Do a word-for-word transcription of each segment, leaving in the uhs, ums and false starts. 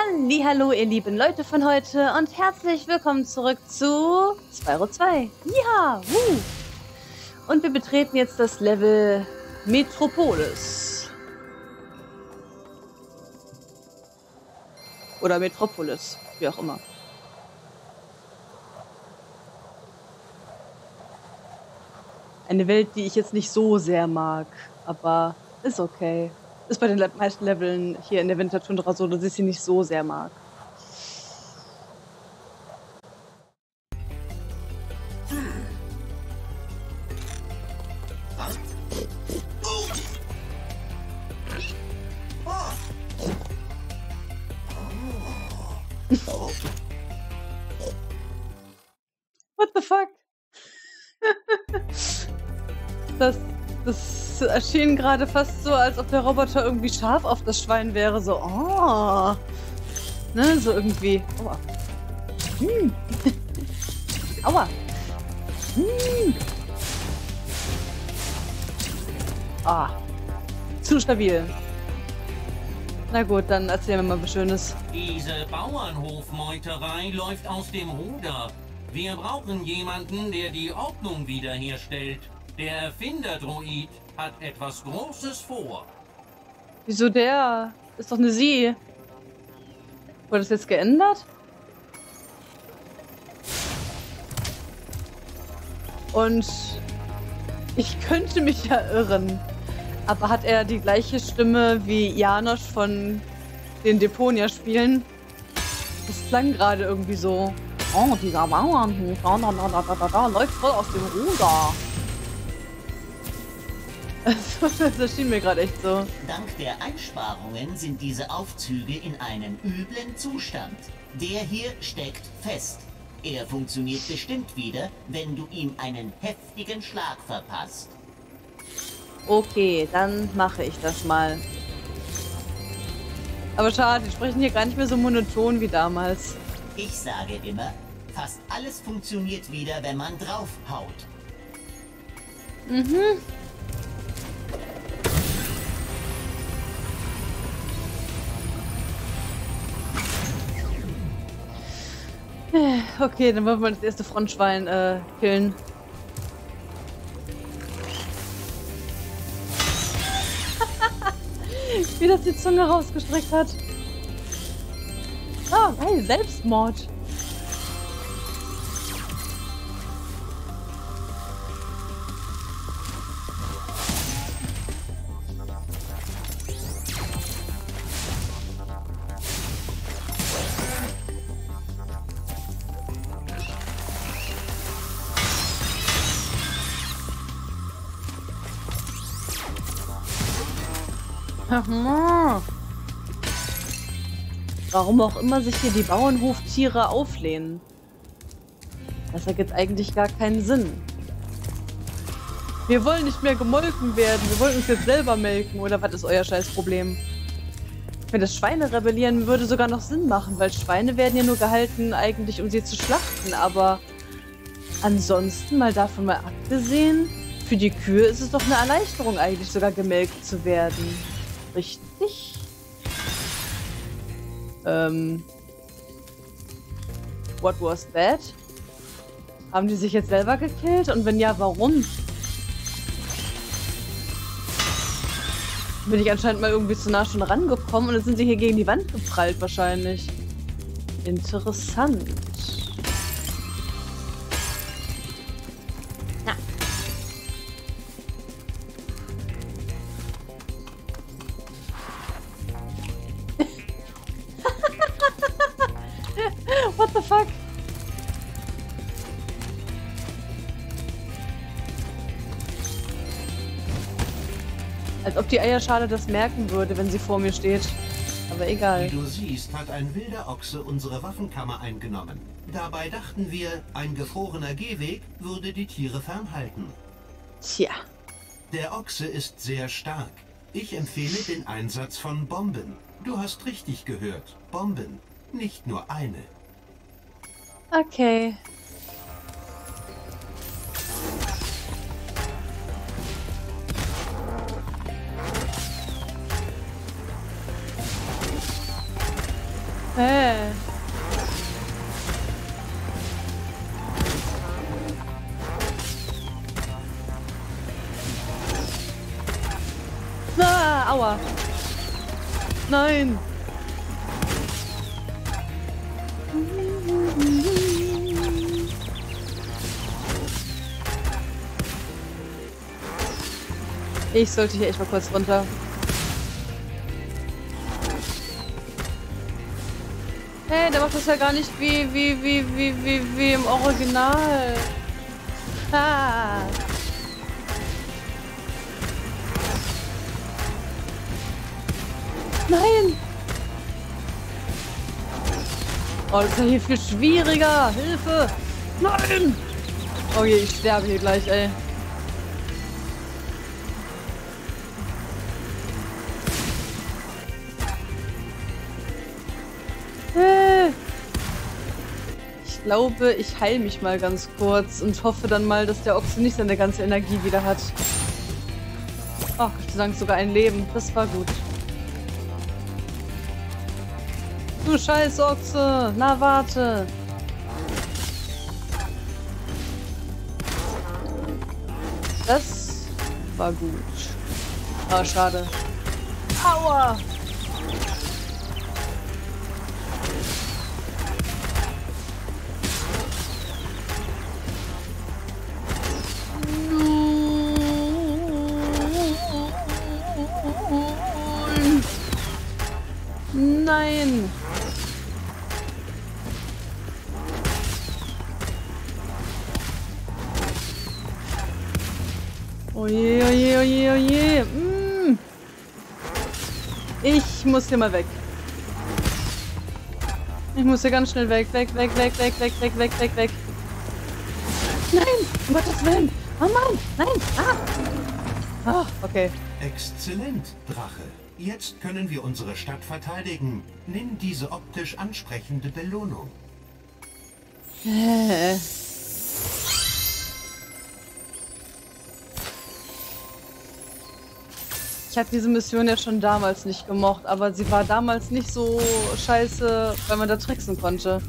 Hallihallo, ihr lieben Leute von heute und herzlich willkommen zurück zu Spyro zwei. Ja, wuh. Und wir betreten jetzt das Level Metropolis. Oder Metropolis, wie auch immer. Eine Welt, die ich jetzt nicht so sehr mag, aber ist okay. Ist bei den le- meisten Leveln hier in der Wintertundra so, dass ich sie nicht so sehr mag. What the fuck? Das, das erschien gerade fast so, als ob der Roboter irgendwie scharf auf das Schwein wäre. So, oh. Ne, so irgendwie. Aua. Hm. Aua. Hm. Ah. Zu stabil. Na gut, dann erzähl mir mal was Schönes. Diese Bauernhofmeuterei läuft aus dem Ruder. Wir brauchen jemanden, der die Ordnung wiederherstellt. Der Erfinder-Droid hat etwas Großes vor. Wieso der? Ist doch eine Sie. Wurde das jetzt geändert? Und ich könnte mich ja irren. Aber hat er die gleiche Stimme wie Janosch von den Deponia-Spielen? Das klang gerade irgendwie so. Oh, dieser Bauernhof, da, da, da, da, da, da, läuft voll aus dem Ruder. Das schien mir gerade echt so. Dank der Einsparungen sind diese Aufzüge in einem üblen Zustand. Der hier steckt fest. Er funktioniert bestimmt wieder, wenn du ihm einen heftigen Schlag verpasst. Okay, dann mache ich das mal. Aber schade, die sprechen hier gar nicht mehr so monoton wie damals. Ich sage immer, fast alles funktioniert wieder, wenn man draufhaut. Mhm. Okay, dann wollen wir das erste Frontschwein äh, killen. Wie das die Zunge rausgestreckt hat. Ah, geil, Selbstmord. Ach man. Warum auch immer sich hier die Bauernhoftiere auflehnen. Das ergibt eigentlich gar keinen Sinn. Wir wollen nicht mehr gemolken werden. Wir wollen uns jetzt selber melken. Oder was ist euer Scheißproblem? Wenn das Schweine rebellieren, würde sogar noch Sinn machen. Weil Schweine werden ja nur gehalten, eigentlich um sie zu schlachten. Aber ansonsten, mal davon mal abgesehen, für die Kühe ist es doch eine Erleichterung eigentlich, sogar gemelkt zu werden. Richtig? Ähm. What was that? Haben die sich jetzt selber gekillt? Und wenn ja, warum? Bin ich anscheinend mal irgendwie zu nah schon rangekommen und dann sind sie hier gegen die Wand geprallt wahrscheinlich. Interessant. Na. What the fuck? Als ob die Eierschale das merken würde, wenn sie vor mir steht. Aber egal. Wie du siehst, hat ein wilder Ochse unsere Waffenkammer eingenommen. Dabei dachten wir, ein gefrorener Gehweg würde die Tiere fernhalten. Tja. Der Ochse ist sehr stark. Ich empfehle den Einsatz von Bomben. Du hast richtig gehört. Bomben. Nicht nur eine. Okay. Hä? Ah, aua. Nein. Ich sollte hier echt mal kurz runter. Hey, der macht das ja gar nicht wie, wie, wie, wie, wie, wie im Original. Ah. Nein! Oh, das ist ja hier viel schwieriger. Hilfe! Nein! Okay, ich sterbe hier gleich, ey. Ich glaube, ich heile mich mal ganz kurz und hoffe dann mal, dass der Ochse nicht seine ganze Energie wieder hat. Ach, Gott sei Dank sogar ein Leben. Das war gut. Du scheiß Ochse! Na, warte! Das war gut. Ah, schade. Aua! Nein! Oje, oje, oje, oje. Mm. Ich muss hier mal weg. Ich muss hier ganz schnell weg, weg, weg, weg, weg, weg, weg, weg, weg, weg. Nein! Um Gottes Willen! Oh Mann! Nein! Ah! Ah, okay. Exzellent, Drache. Jetzt können wir unsere Stadt verteidigen. Nimm diese optisch ansprechende Belohnung. Äh. Ich habe diese Mission ja schon damals nicht gemocht, aber sie war damals nicht so scheiße, weil man da tricksen konnte.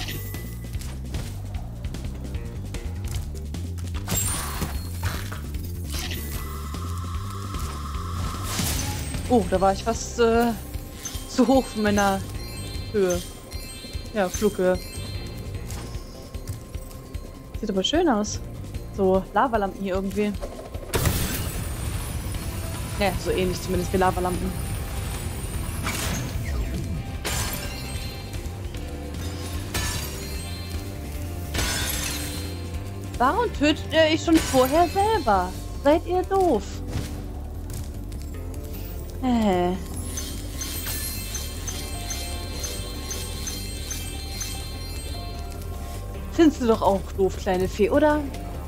Oh, da war ich fast äh, zu hoch von meiner Höhe. Ja, Flughöhe. Sieht aber schön aus. So Lavalampen hier irgendwie. Ja, so ähnlich zumindest wie Lavalampen. Warum tötet ihr euch schon vorher selber? Seid ihr doof? Äh. Findest du doch auch doof, kleine Fee, oder?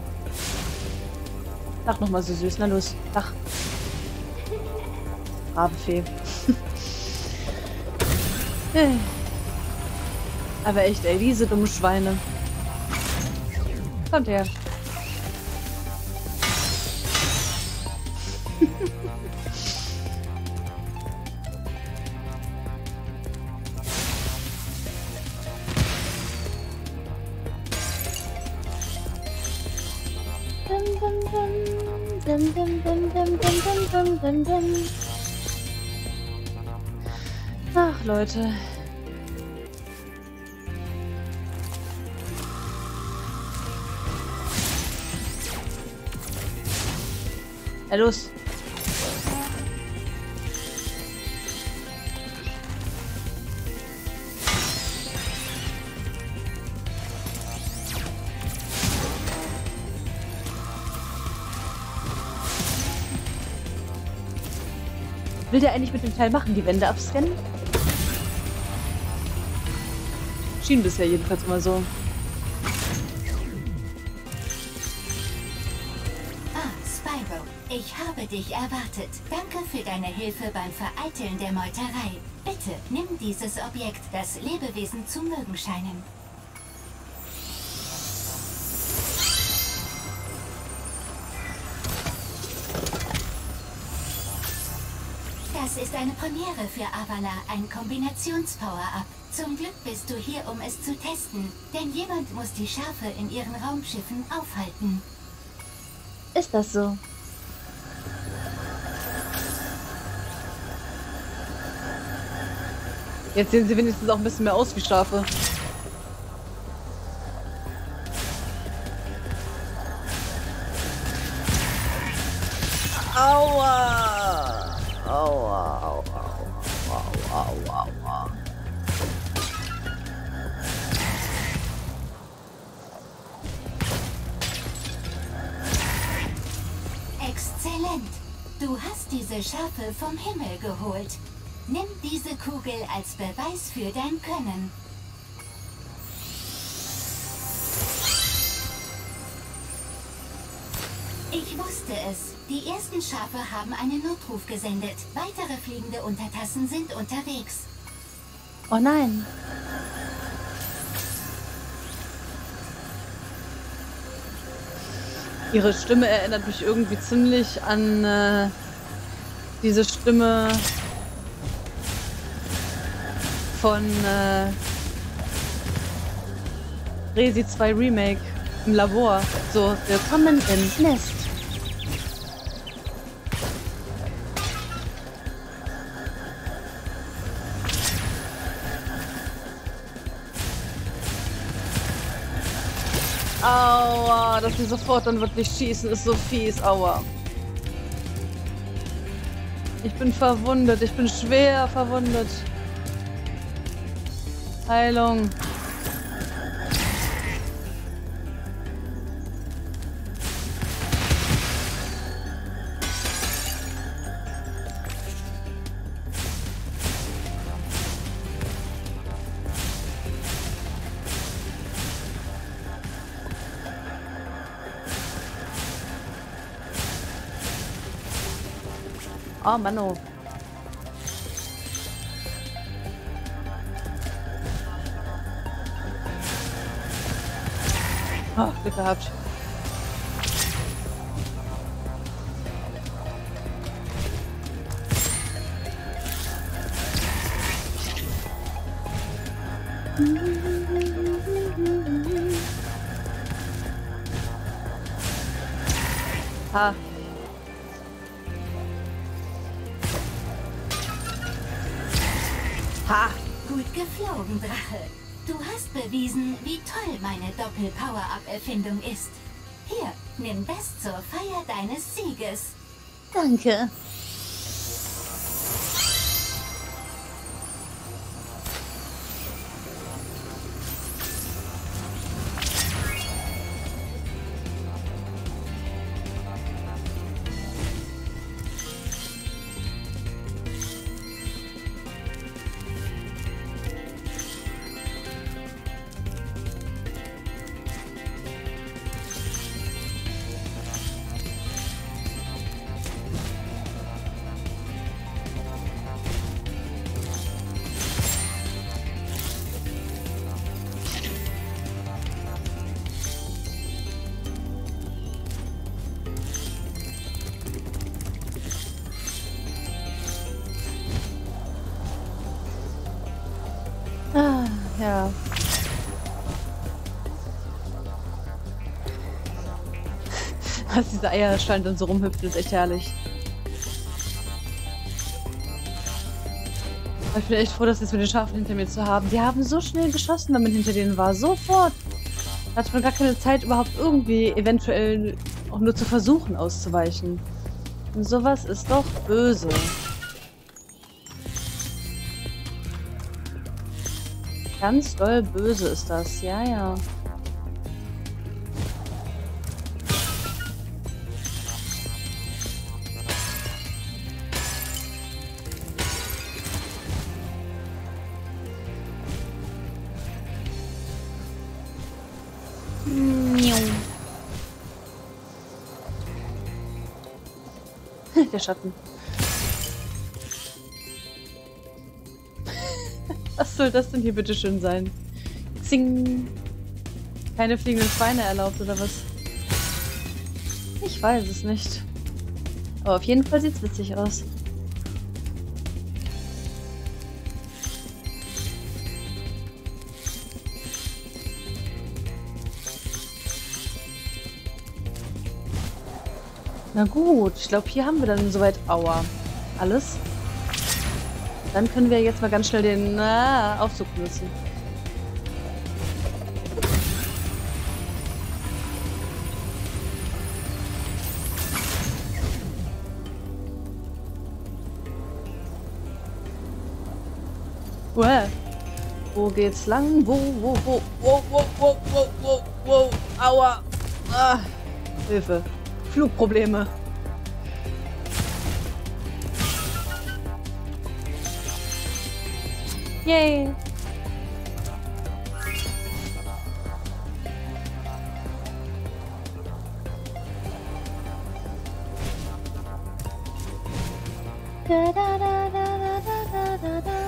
Lach nochmal so süß, na los, lach. Brave Fee. Aber echt, ey, diese dummen Schweine. Kommt her. Ach, Leute. Ja, los. Will der eigentlich mit dem Teil machen? Die Wände abscannen? Schien bisher jedenfalls immer so. Ah, Spyro, ich habe dich erwartet. Danke für deine Hilfe beim Vereiteln der Meuterei. Bitte, nimm dieses Objekt, das Lebewesen zu mögen scheinen. Das ist eine Premiere für Avala, ein Kombinations-Power-Up. Zum Glück bist du hier, um es zu testen. Denn jemand muss die Schafe in ihren Raumschiffen aufhalten. Ist das so? Jetzt sehen sie wenigstens auch ein bisschen mehr aus wie Schafe. Aua! Aua, aua, aua, aua, aua. Exzellent! Du hast diese Schafe vom Himmel geholt. Nimm diese Kugel als Beweis für dein Können. Ich wusste es. Die ersten Schafe haben einen Notruf gesendet. Weitere fliegende Untertassen sind unterwegs. Oh nein. Ihre Stimme erinnert mich irgendwie ziemlich an äh, diese Stimme von äh, Resi zwei Remake im Labor. So, willkommen ins Nest. Aua, dass sie sofort dann wirklich schießen, ist so fies. Aua. Ich bin verwundet, ich bin schwer verwundet. Heilung. Oh, Mann, oh. Oh, Glück gehabt. Ha. Ha! Gut geflogen, Drache. Du hast bewiesen, wie toll meine Doppel-Power-Up-Erfindung ist. Hier, nimm das zur Feier deines Sieges. Danke. Ah, ja. Was diese Eierstein dann so rumhüpft, ist echt herrlich. Aber ich bin echt froh, das jetzt mit den Schafen hinter mir zu haben. Die haben so schnell geschossen, wenn man hinter denen war. Sofort. Da hat man gar keine Zeit, überhaupt irgendwie eventuell auch nur zu versuchen auszuweichen. Und sowas ist doch böse. Ganz doll böse ist das, ja, ja. Der Schatten. Was soll das denn hier bitte schön sein? Zing. Keine fliegenden Schweine erlaubt, oder was? Ich weiß es nicht. Aber auf jeden Fall sieht es witzig aus. Na gut, ich glaube, hier haben wir dann soweit Aua. Alles. Dann können wir jetzt mal ganz schnell den äh, Aufzug nutzen. Uäh. Wo geht's lang? Wo, wo, wo, wo, wo, wo, wo, wo, wo, aua. Ah. Hilfe. Flugprobleme. Yay. Da, da, da, da, da, da, da, da.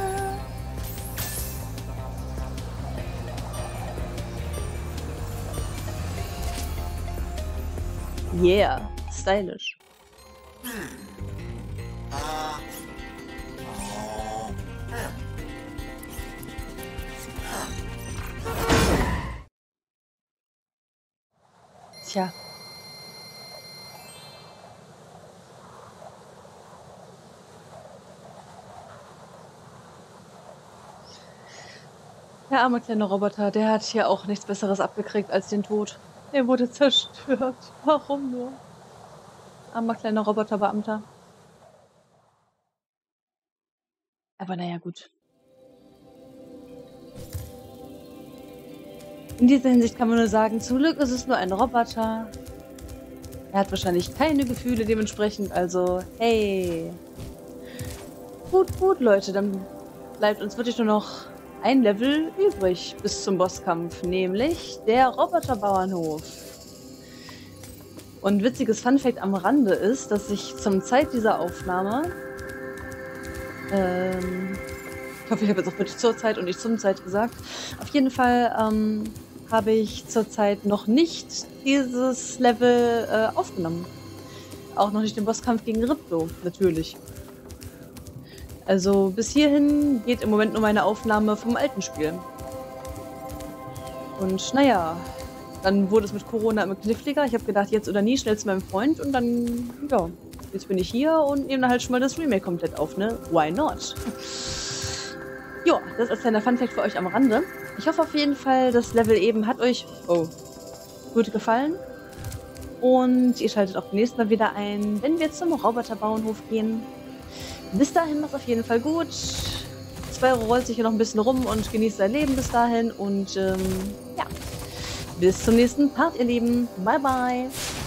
Yeah, stylisch. Tja. Der arme kleine Roboter, der hat hier auch nichts Besseres abgekriegt als den Tod. Er wurde zerstört. Warum nur? Armer kleiner Roboterbeamter. Aber naja, gut. In dieser Hinsicht kann man nur sagen, zum Glück ist es nur ein Roboter. Er hat wahrscheinlich keine Gefühle dementsprechend, also hey. Gut, gut, Leute, dann bleibt uns wirklich nur noch ein Level übrig bis zum Bosskampf, nämlich der Roboterbauernhof. Und witziges Funfact am Rande ist, dass ich zum Zeit dieser Aufnahme, ähm, ich hoffe, ich habe jetzt auch wirklich zur Zeit und nicht zum Zeit gesagt, auf jeden Fall ähm, habe ich zurzeit noch nicht dieses Level äh, aufgenommen. Auch noch nicht den Bosskampf gegen Ripto, natürlich. Also bis hierhin geht im Moment nur meine Aufnahme vom alten Spiel. Und naja, dann wurde es mit Corona immer kniffliger. Ich habe gedacht, jetzt oder nie, schnell zu meinem Freund. Und dann, ja, jetzt bin ich hier und nehme dann halt schon mal das Remake komplett auf, ne? Why not? Ja, das ist als kleiner Funfact für euch am Rande. Ich hoffe auf jeden Fall, das Level eben hat euch oh, gut gefallen. Und ihr schaltet auch beim nächsten Mal wieder ein, wenn wir zum Roboterbauernhof gehen. Bis dahin macht's auf jeden Fall gut. Spyro rollt sich hier noch ein bisschen rum und genießt sein Leben bis dahin. Und ähm, ja, bis zum nächsten Part, ihr Lieben. Bye, bye.